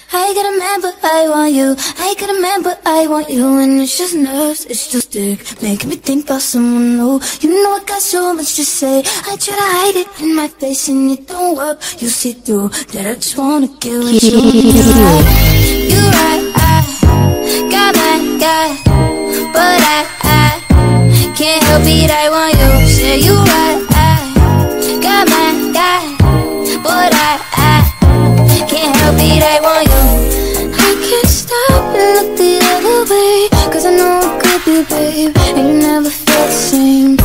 I got a man but I want you, I got a man but I want you. And it's just nerves, it's just dick, making me think about someone new. You know I got so much to say, I try to hide it in my face and it don't work. You see through that I just wanna get with you. You're right, I got my guy, but I can't help it, I want you. Say you right, I got my guy, but I can't help it, I want you. I can't stop and look the other way, cause I know it could be, babe, and you never felt the same.